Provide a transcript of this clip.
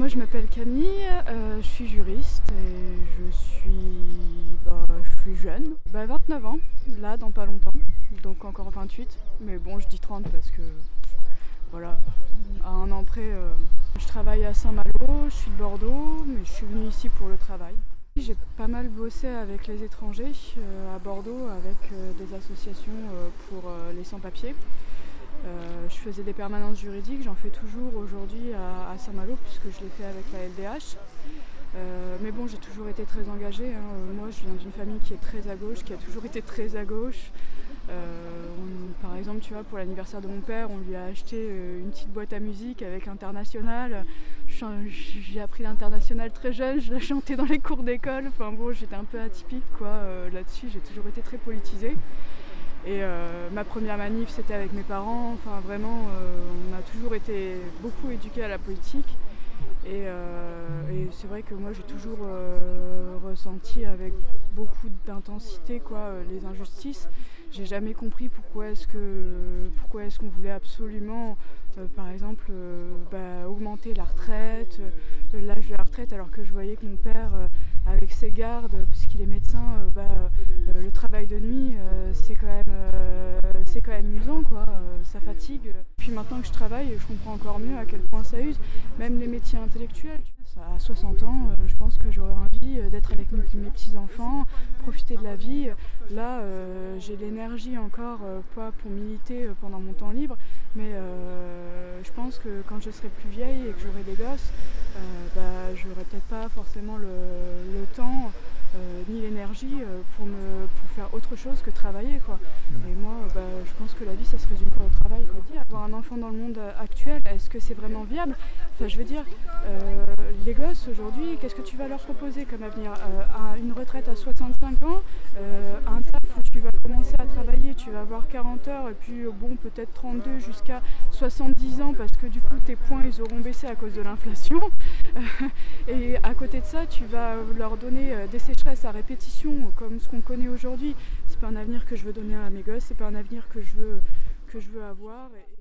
je m'appelle Camille, je suis juriste et je suis jeune. 29 ans, là dans pas longtemps, donc encore 28. Mais bon, je dis 30 parce que voilà, à un an près. Je travaille à Saint-Malo, je suis de Bordeaux, mais je suis venue ici pour le travail. J'ai pas mal bossé avec les étrangers à Bordeaux avec des associations pour les sans-papiers. Je faisais des permanences juridiques, j'en fais toujours aujourd'hui à Saint-Malo puisque je l'ai fait avec la LDH. Mais bon, j'ai toujours été très engagée. Moi, je viens d'une famille qui est très à gauche, qui a toujours été très à gauche. Par exemple, tu vois, pour l'anniversaire de mon père, on lui a acheté une petite boîte à musique avec International. J'ai appris l'International très jeune, je l'ai chanté dans les cours d'école. Enfin bon, j'étais un peu atypique quoi. Là-dessus, j'ai toujours été très politisée. Et ma première manif, c'était avec mes parents. Enfin vraiment, on a toujours été beaucoup éduqués à la politique. Et c'est vrai que moi j'ai toujours ressenti avec beaucoup d'intensité les injustices. J'ai jamais compris pourquoi est-ce qu'on voulait absolument par exemple augmenter la retraite, l'âge de la retraite, alors que je voyais que mon père avec ses gardes, parce qu'il est médecin, le travail de nuit c'est quand même usant quoi, ça fatigue. Puis maintenant que je travaille, je comprends encore mieux à quel point ça use, même les métiers intellectuels. À 60 ans, je pense que j'aurais envie d'être avec mes petits-enfants, profiter de la vie. Là, j'ai l'énergie encore, pas pour militer pendant mon temps libre, mais je pense que quand je serai plus vieille et que j'aurai des gosses, j'aurai peut-être pas forcément le temps ni l'énergie pour faire autre chose que travailler quoi. Et moi je pense que la vie ça se résume pas au travail quoi. Avoir un enfant dans le monde actuel, est-ce que c'est vraiment viable? Enfin je veux dire, les gosses aujourd'hui, qu'est-ce que tu vas leur proposer comme avenir? Une retraite à 65 ans, un taf où tu vas commencer à travailler, tu vas avoir 40 heures et puis peut-être 32 jusqu'à 70 ans parce que du coup tes points ils auront baissé à cause de l'inflation. Et à côté de ça, tu vas leur donner des sécheresses à répétition comme ce qu'on connaît aujourd'hui. C'est pas un avenir que je veux donner à mes gosses, c'est pas un avenir que je veux avoir.